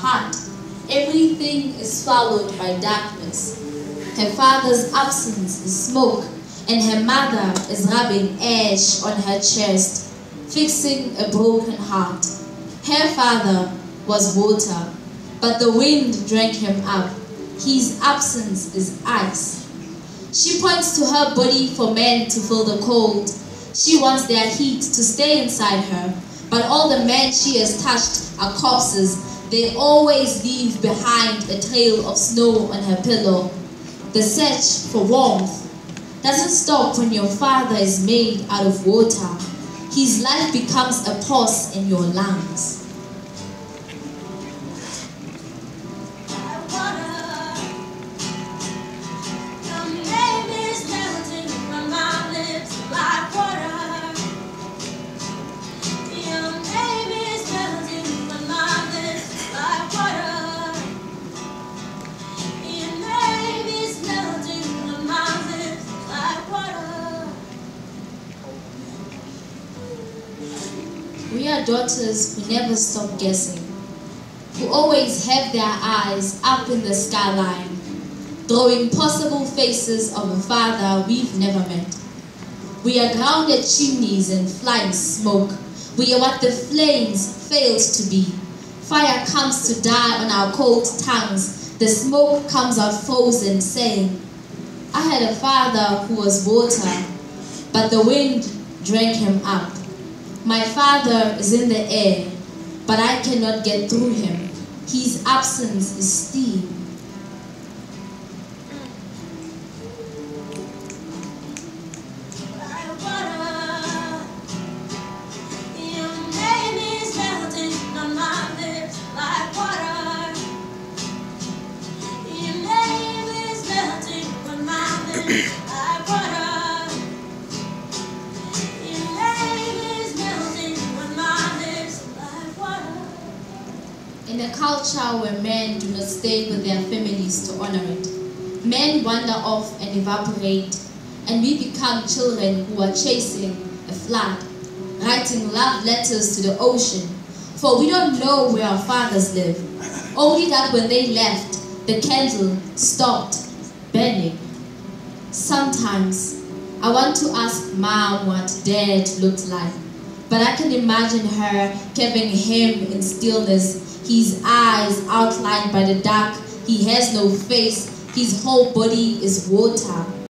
heart, everything is swallowed by darkness. Her father's absence is smoke, and her mother is rubbing ash on her chest, fixing a broken heart. Her father was water, but the wind drank him up. His absence is ice. She points to her body for men to feel the cold. She wants their heat to stay inside her, but all the men she has touched are corpses. They always leave behind a trail of snow on her pillow. The search for warmth doesn't stop when your father is made out of water. His life becomes a pause in your lungs. We are daughters who never stop guessing, who always have their eyes up in the skyline, drawing possible faces of a father we've never met. We are grounded chimneys and flying smoke. We are what the flames failed to be. Fire comes to die on our cold tongues. The smoke comes out frozen, saying, I had a father who was water, but the wind drank him up. My father is in the air, but I cannot get through him. His absence is steam. In a culture where men do not stay with their families to honor it, men wander off and evaporate, and we become children who are chasing a flood, writing love letters to the ocean, for we don't know where our fathers live, only that when they left, the candle stopped burning. Sometimes I want to ask Mom what Dad looked like, but I can imagine her carving him in stillness, his eyes outlined by the dark. He has no face, his whole body is water.